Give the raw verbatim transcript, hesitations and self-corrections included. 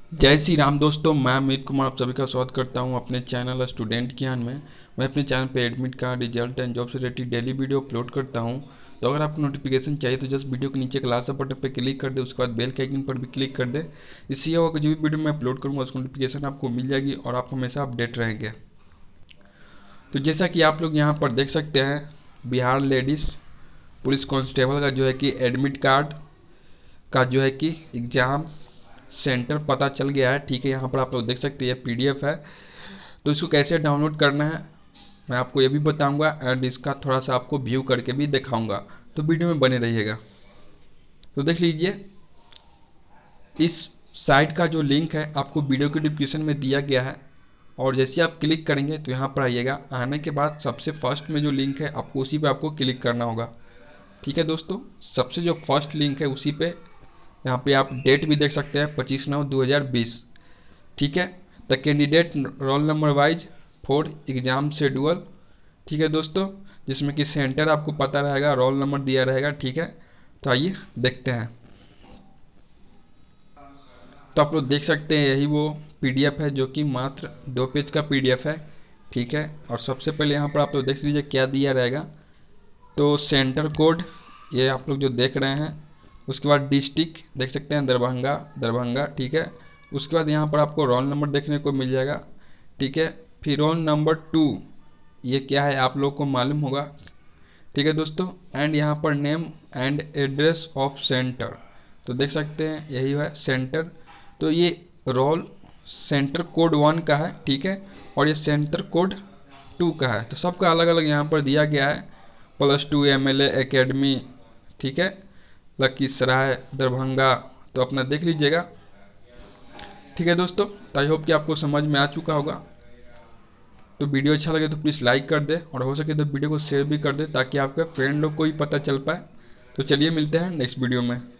जय श्री राम दोस्तों, मैं अमित कुमार आप सभी का स्वागत करता हूं अपने चैनल स्टूडेंट ज्ञान में। मैं अपने चैनल पे admit card, result and job से रिलेटेड डेली वीडियो अपलोड करता हूं। तो अगर आपको नोटिफिकेशन चाहिए तो जस्ट वीडियो के नीचे क्लास सब बटन पे क्लिक कर दे, उसके बाद बेल के आइकन पर भी क्लिक कर दे। इससे यह होगा कि जो भी वीडियो मैं अपलोड करूँगा उसकी नोटिफिकेशन आपको मिल जाएगी और आप हमेशा अपडेट रहेंगे। तो जैसा कि आप लोग यहाँ पर देख सकते हैं, बिहार लेडीज़ पुलिस कांस्टेबल का जो है कि एडमिट कार्ड का जो है कि एग्ज़ाम सेंटर पता चल गया है। ठीक है, यहाँ पर आप लोग देख सकते हैं पीडीएफ है। तो इसको कैसे डाउनलोड करना है मैं आपको ये भी बताऊंगा एंड इसका थोड़ा सा आपको व्यू करके भी दिखाऊंगा, तो वीडियो में बने रहिएगा। तो देख लीजिए, इस साइट का जो लिंक है आपको वीडियो के डिस्क्रिप्शन में दिया गया है और जैसे आप क्लिक करेंगे तो यहाँ पर आइएगा। आने के बाद सबसे फर्स्ट में जो लिंक है आपको उसी पे आपको क्लिक करना होगा। ठीक है दोस्तों, सबसे जो फर्स्ट लिंक है उसी पे, यहाँ पे आप डेट भी देख सकते हैं पच्चीस नौ दो हज़ार बीस। ठीक है, the candidate roll number wise for exam schedule. ठीक है दोस्तों, जिसमें कि सेंटर आपको पता रहेगा, रोल नंबर दिया रहेगा। ठीक है, तो आइए देखते हैं। तो आप लोग देख सकते हैं यही वो पीडीएफ है जो कि मात्र दो पेज का पीडीएफ है। ठीक है, और सबसे पहले यहाँ पर आप लोग देख लीजिए क्या दिया रहेगा। तो सेंटर कोड ये आप लोग जो देख रहे हैं, उसके बाद डिस्ट्रिक्ट देख सकते हैं दरभंगा दरभंगा। ठीक है, उसके बाद यहाँ पर आपको रोल नंबर देखने को मिल जाएगा। ठीक है, फिर रोल नंबर टू ये क्या है आप लोग को मालूम होगा। ठीक है दोस्तों, एंड यहाँ पर name and address of centre, तो देख सकते हैं यही है सेंटर। तो ये रोल सेंटर कोड वन का है। ठीक है, और ये सेंटर कोड टू का है। तो सबका अलग अलग यहाँ पर दिया गया है। Plus two M L A academy, ठीक है, लखीसराय दरभंगा, तो अपना देख लीजिएगा। ठीक है दोस्तों, तो आई होप कि आपको समझ में आ चुका होगा। तो वीडियो अच्छा लगे तो प्लीज़ लाइक कर दे और हो सके तो वीडियो को शेयर भी कर दे ताकि आपके फ्रेंड लोग को भी पता चल पाए। तो चलिए मिलते हैं नेक्स्ट वीडियो में।